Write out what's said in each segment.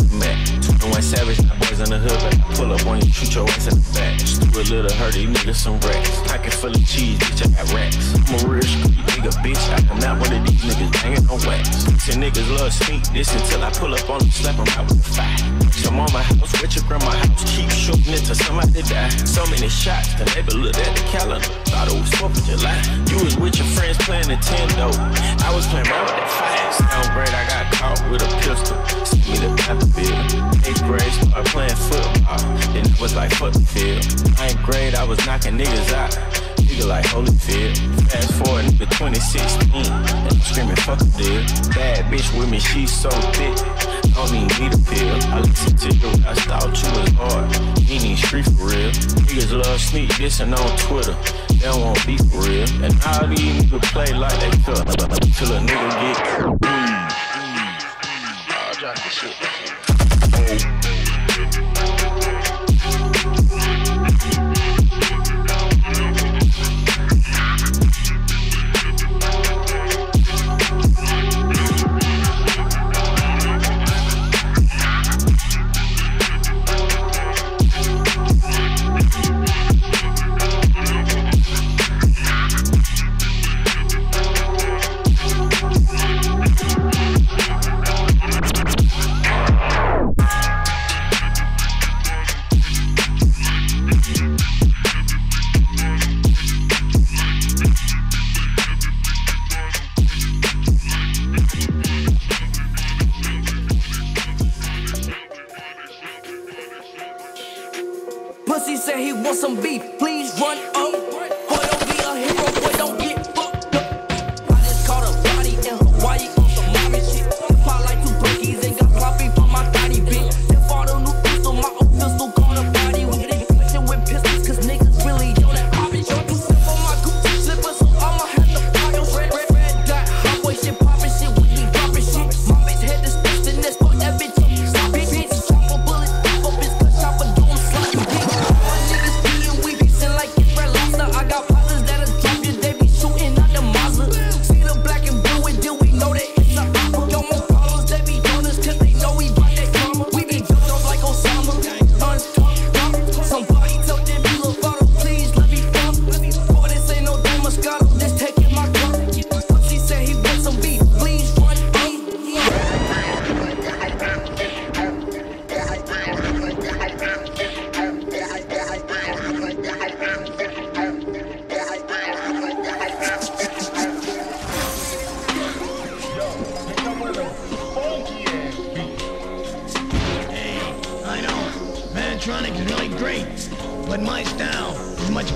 the mat. 21 Savage, my boys in the hood, but I pull up on you, shoot your ass in the back. Do a little hurt, these niggas some racks. Pocket full of cheese, bitch, I got racks. I'm a real street nigga, bitch, I'm not one of these niggas banging on wax. Some niggas love sneak this until I pull up on them, slap them out with the fire. Some on my house, with your grandma house, keep shooting it till somebody die. So many shots, the neighbor looked at the calendar, thought it was 4th of July. You was with your friends playing Nintendo, I was playing around with that fire. 7th grade, I got caught with a pistol, sent me to Pantherville. 8th grade, started playing football, then it was like fuck the field. 9th grade, I was knocking niggas out, nigga like Holyfield. Fast forward, nigga 2016, and I'm screaming fuck a deal. Bad bitch with me, she so thick, I don't even need a pill. I listen to you, I thought you was hard, you ain't street for real. Niggas love sneak dissing on Twitter, they don't want beef for real. And all these niggas play like they feel till a nigga get I'll drop this shit. Pussy say he wants some beef, please run up. Boy, don't be a hero, boy, don't get fucked up. I just caught a body in Hawaii on some mommy shit. Pop like 2 turkeys and got sloppy for my tiny bitch. If all the new pistol, my old pistol gonna body with it. Switching with pistols, cause niggas really on that hobby. Sip on my Gucci slippers, so I'ma have to buy those red dot. My boy shit poppin' shit, we be dropping shit. My bitch head to steps in this, fuck that bitch up. Stop it, bitch. Chop a bullet, pop up his cut, chop a doom, slap you, bitch. I got partners that'll drop you, they be shooting out the Mazda. See the black and blue and then we know that it's a opera. Yo, more problems, they be on us cause they know we bout that drama. We be jumped off like Osama, guns talk. Somebody tell them be Lovato, please let me fuck. Boy, this ain't no Don Moscato, this taking my cup. Pussy said he wants some beef, please run me. Mantronic is really great, but my style is much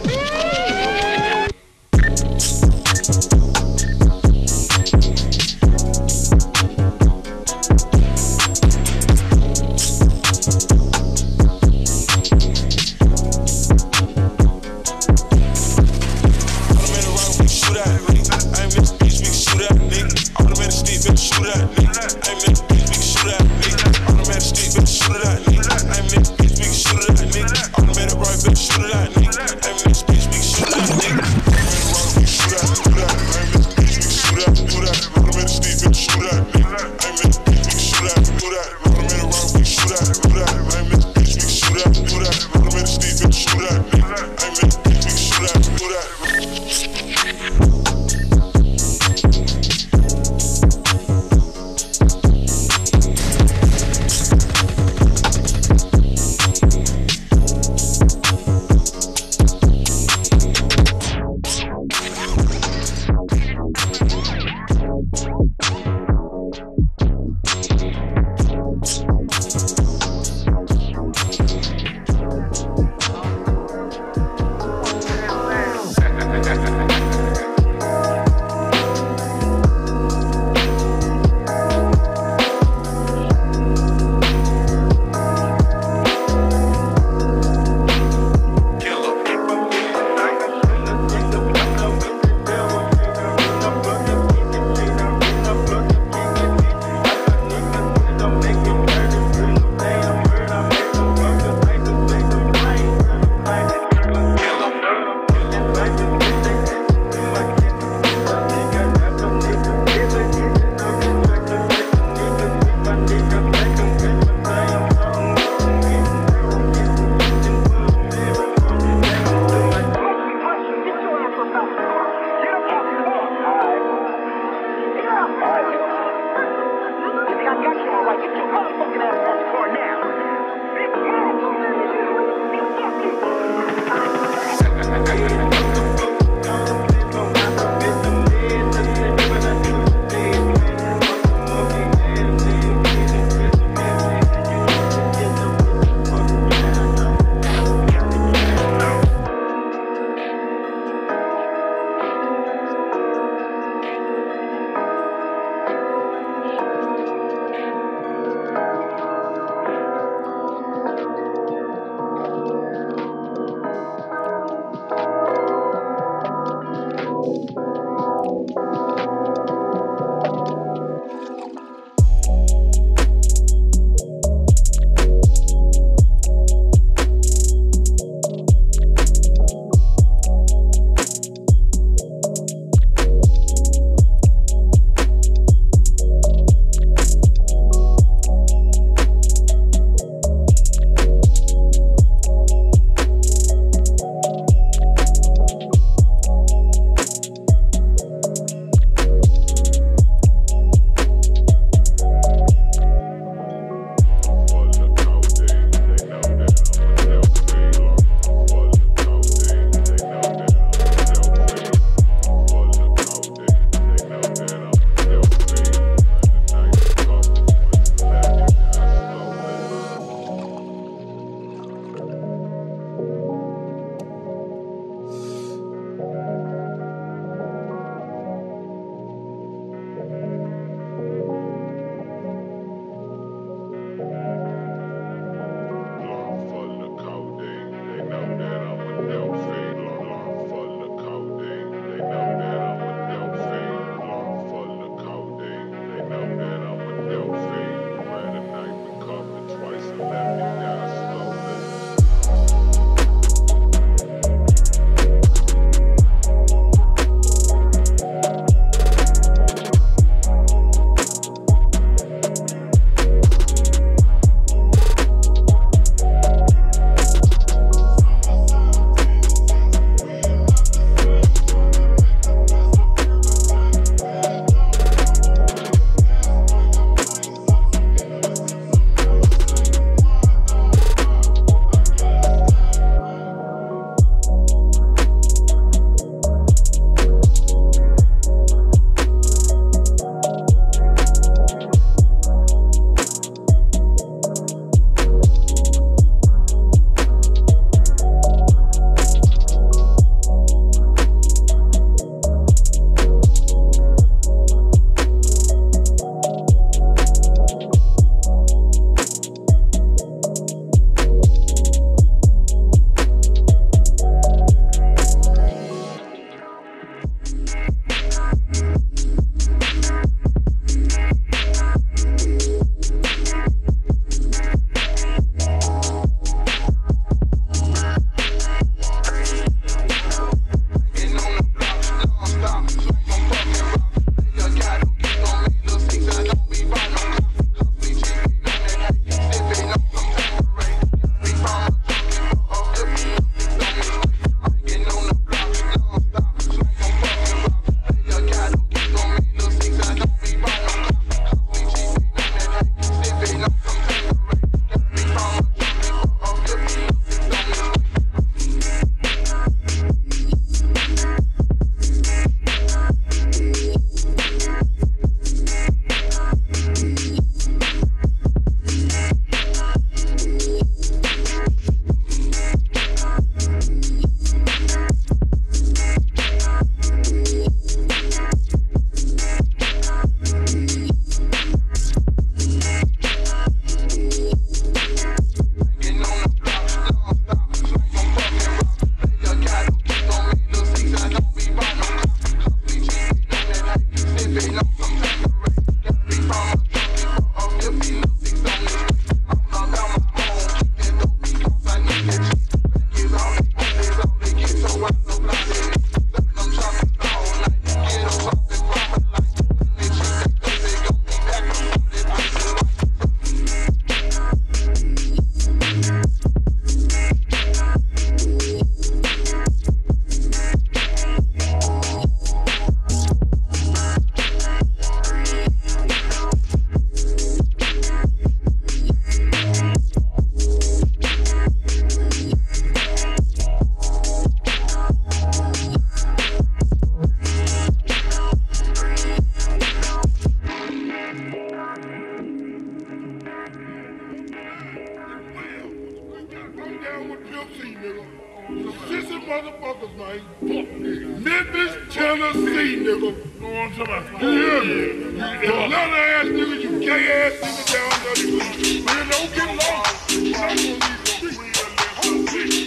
down with Pimp C, nigga. Sissy motherfuckers, man. Memphis, Tennessee, nigga. Know what I'm talking about? You hear me? Atlanta ass nigga, you gay ass nigga down there, nigga. Man, don't get lost. I'm gonna leave the street.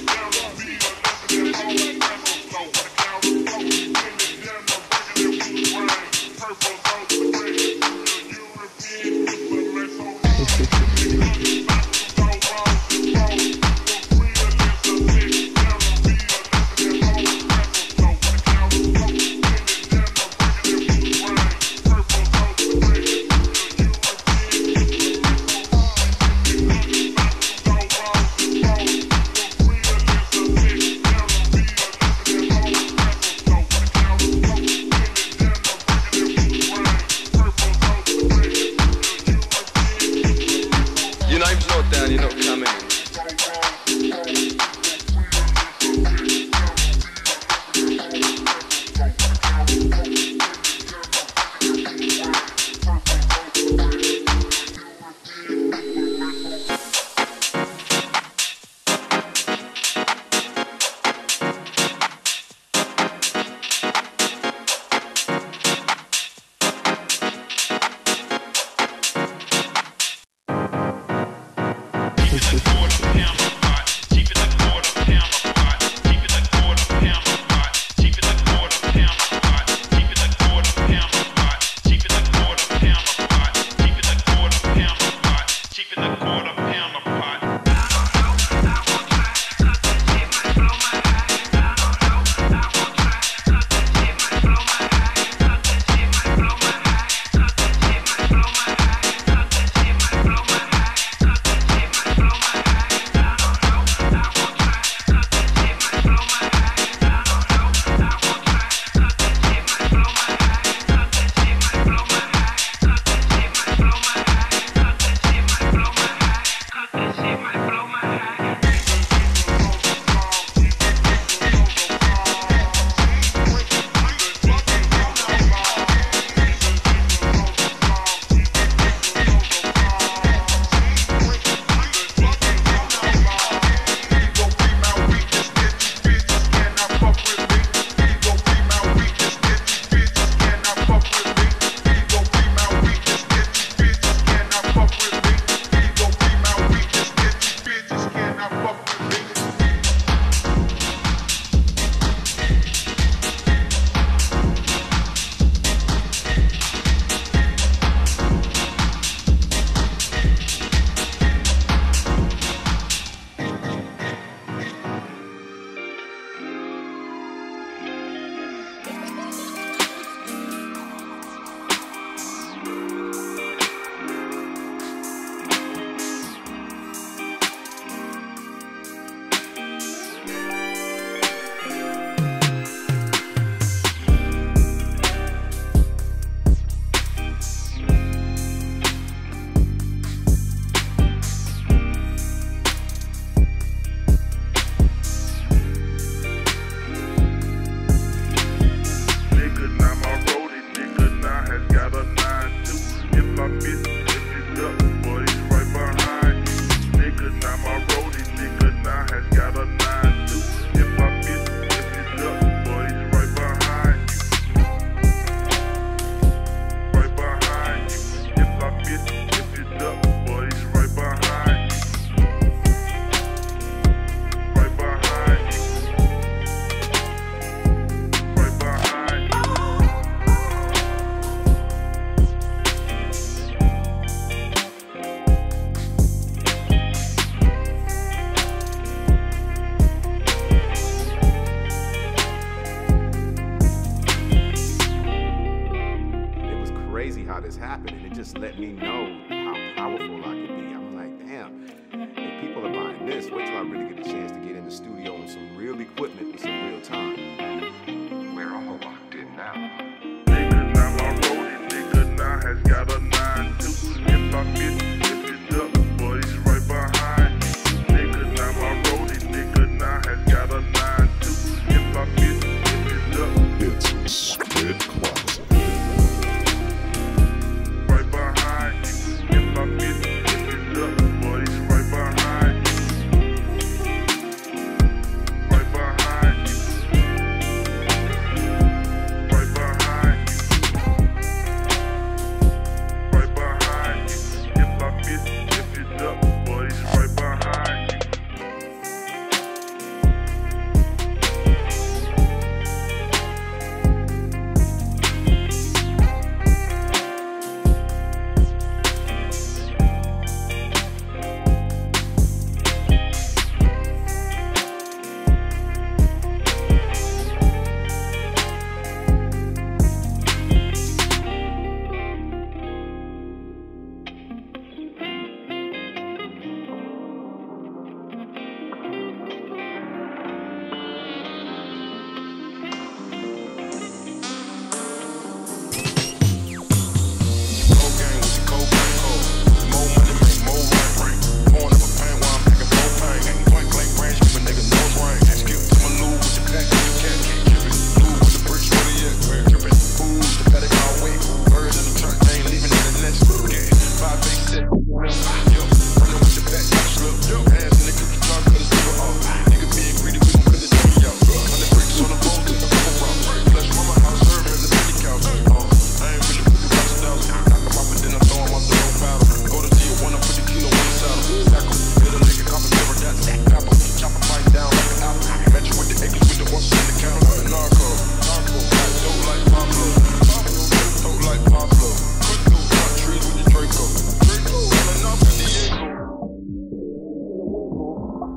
just let me know how powerful I can be. I'm like, damn, if people are buying this, wait till I really get a chance to get in the studio with some real equipment with some real time. We're all locked in now. Nigga, now my roadie, nigga, now has got a 9-2. If I miss, if it's up, boy, he's right behind you. Nigga, now my roadie, nigga, now has got a 9-2. If I miss, if it's up, it's a Squid Closet. right behind you. If I miss, if it's up, boy, he's right behind you.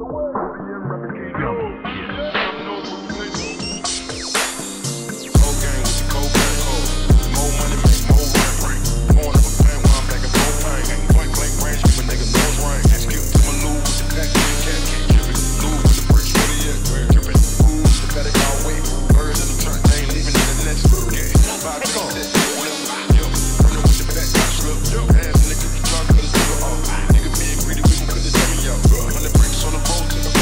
Nigga being greedy, people could have done me out. 100 bricks on the road to the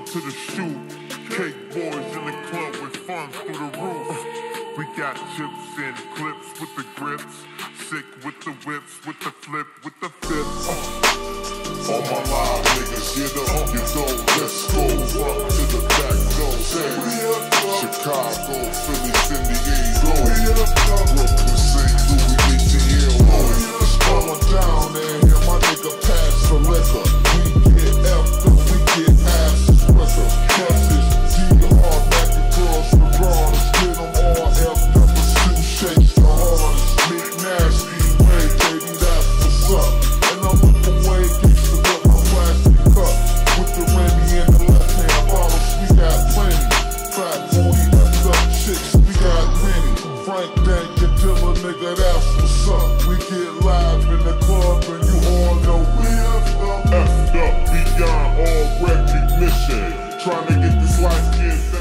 to the shoot. Cake boys in the club with funds through the roof. We got chips and clips with the grips. Sick with the whips, with the flip, with the fips. All my live niggas, get up, you know, let's go. Front to the back, go. Chicago, Philly, San Diego. Brooklyn, St. Louis, ATL. It's going down there, hear my nigga pass the liquor. We get effed up, we get asses quicker. Cusses, D-Hard, back across the broad. Get them all effed up, a suit shakes the hardest. Meat nasty, way, baby, that's what's up. And I'm looking way, gangsta with my plastic cup. With the Remy in the left hand bottles, we got plenty. Fat booty, effed up chicks, we got many. Frank Dank and Dilla, nigga, that's what's up. We get live in the club and you all know we effed up beyond all recognition. Trying to get this life skin back.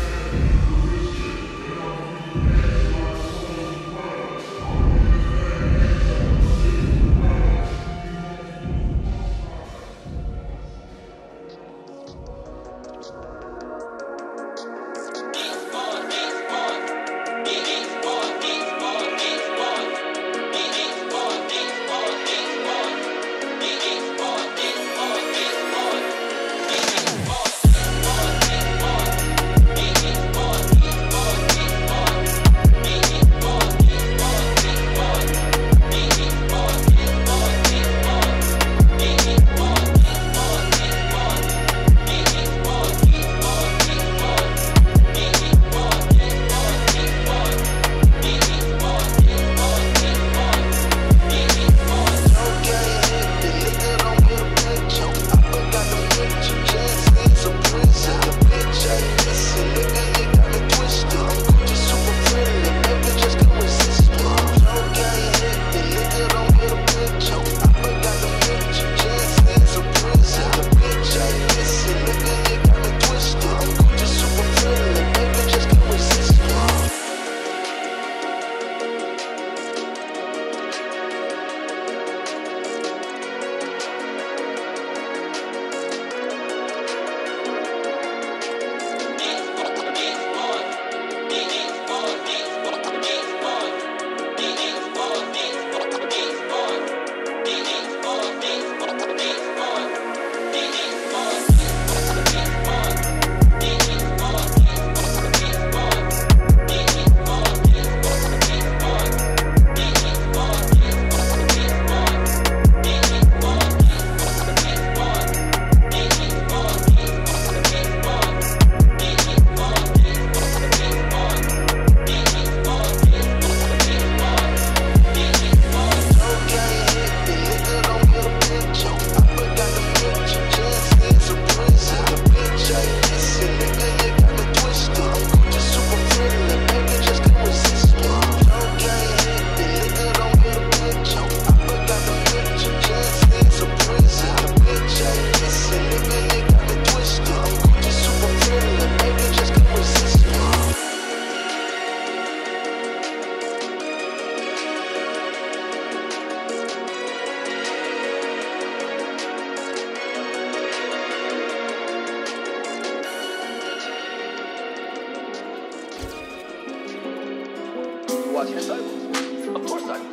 Watch your cycles. Of course I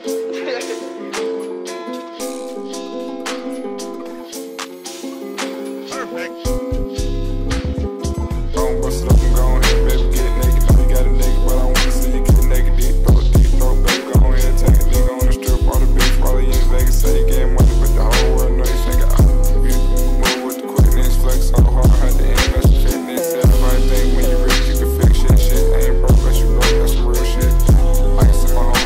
Perfect. Gon' bust it up and go ahead, baby, get naked. Know you got a nigga, but I wanna see you get naked. Deep throat, baby, go ahead, take a nigga on the strip. All the bitch probably in Vegas, say you getting money, but the whole world know you think I move with the quickness, flex so hard, had to invest in fitness. Everybody think when you rich, you can fix shit. Shit ain't broke, but you broke, that's some real shit. I can see my home.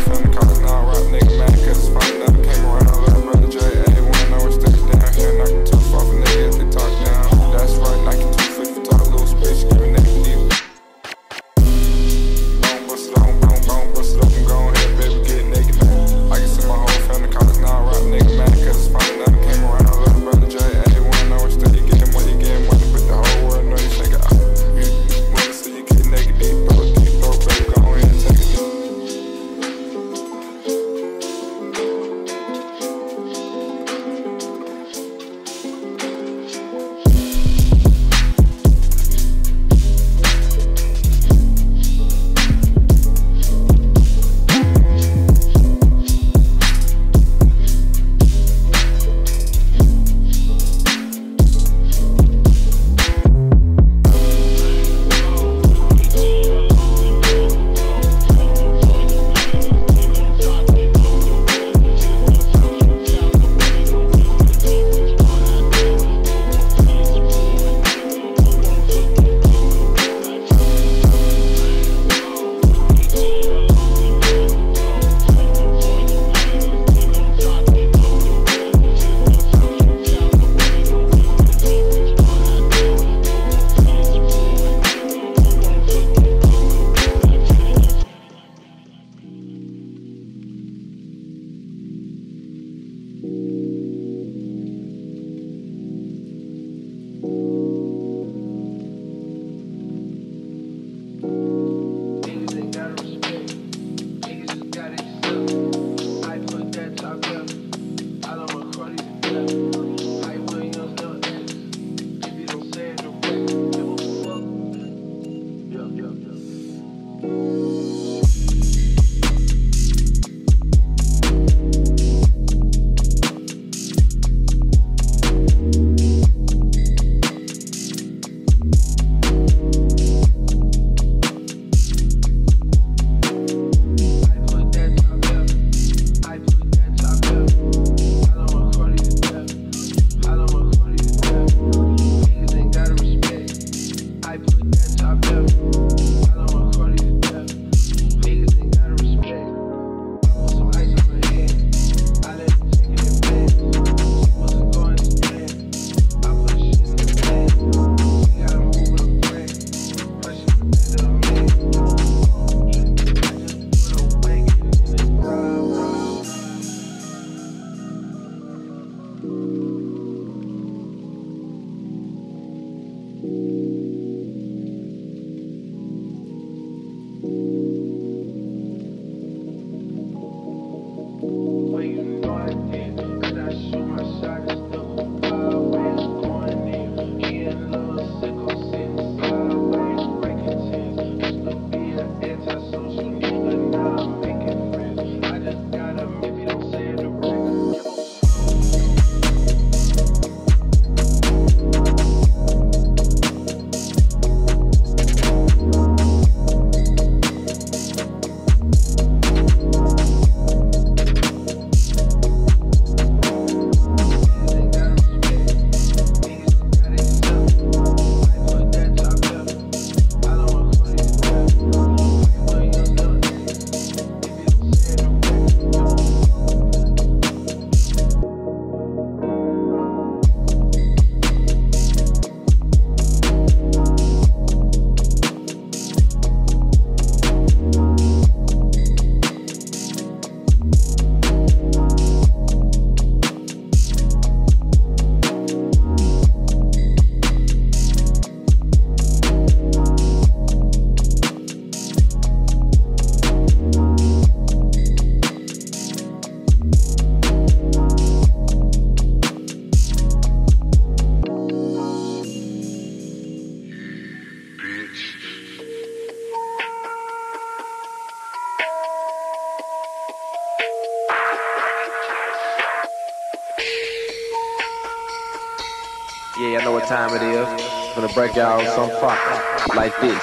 what time it is. I'm gonna break y'all some funk like this.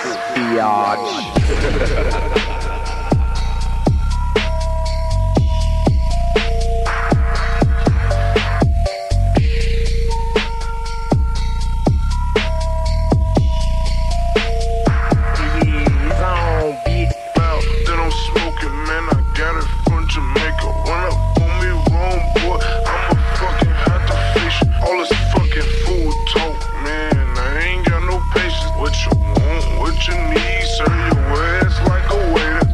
Biatch. What you need, serve your ass like a waiter.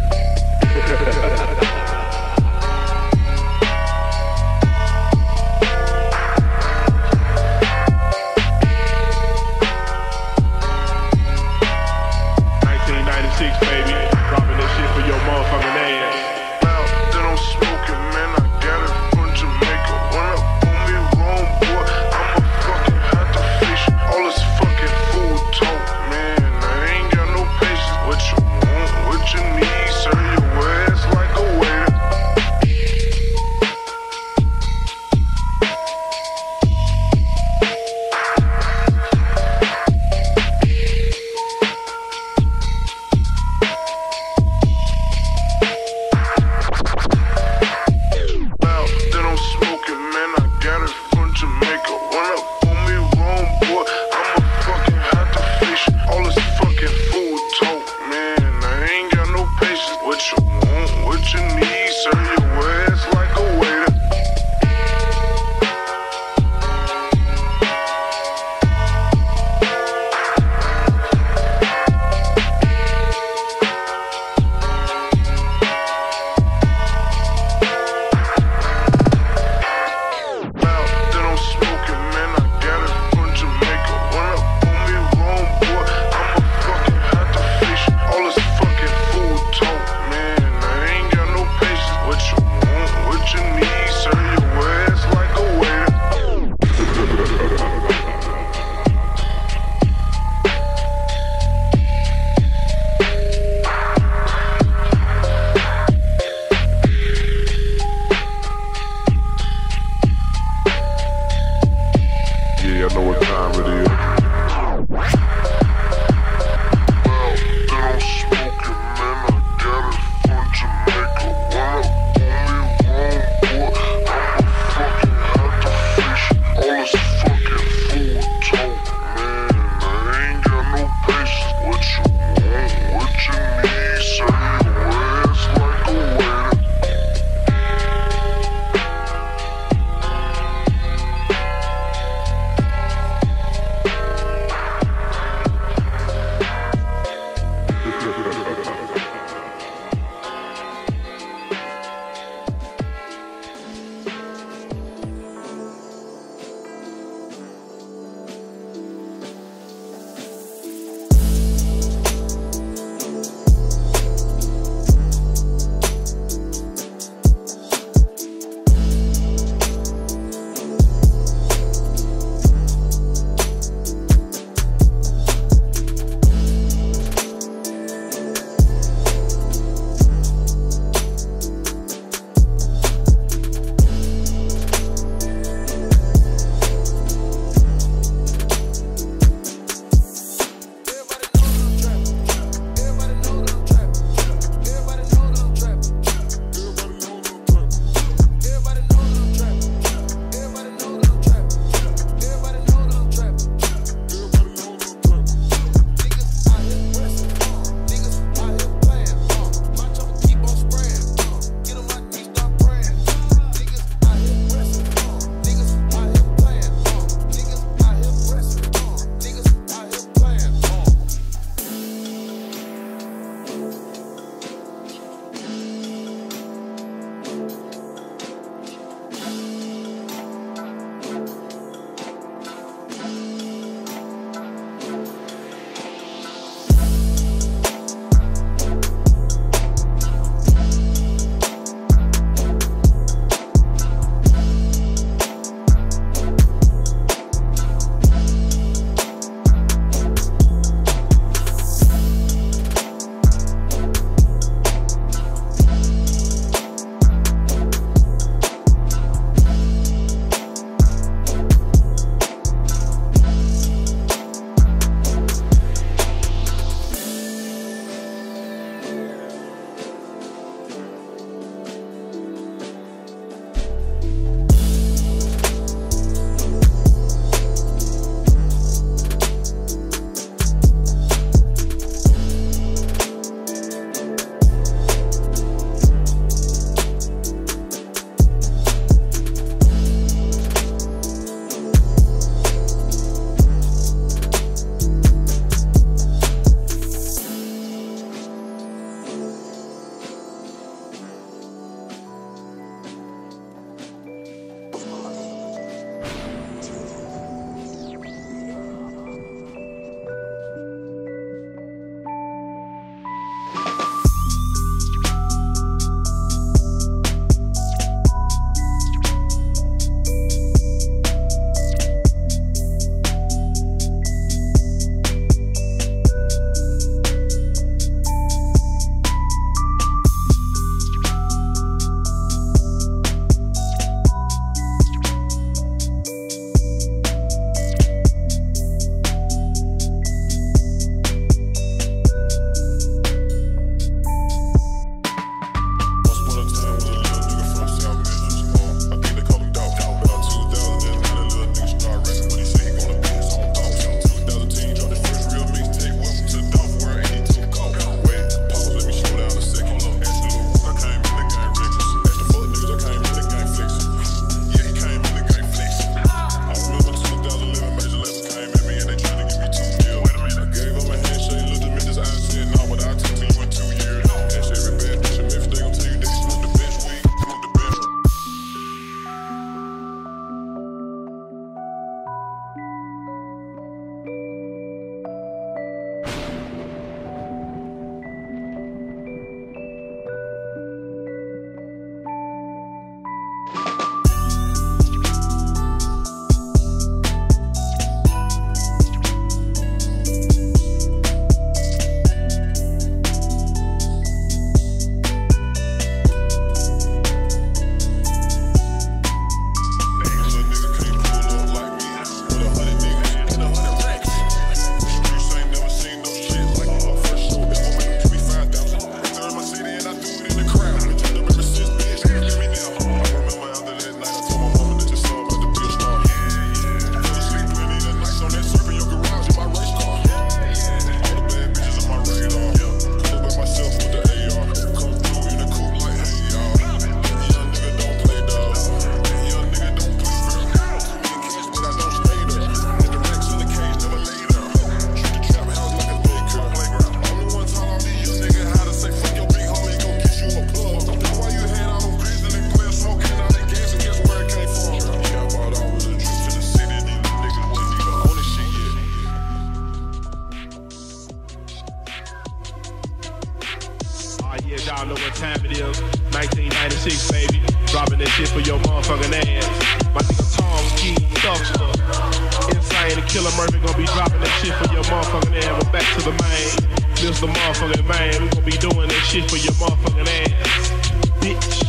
Yes, y'all know what time it is. 1996, baby. Dropping that shit for your motherfucking ass. My nigga Tom Ski Thuckster. Insane and Killer Murphy gonna be dropping that shit for your motherfucking ass. We're back to the main. Mr. Motherfucking Man. We gonna be doing that shit for your motherfucking ass. Bitch.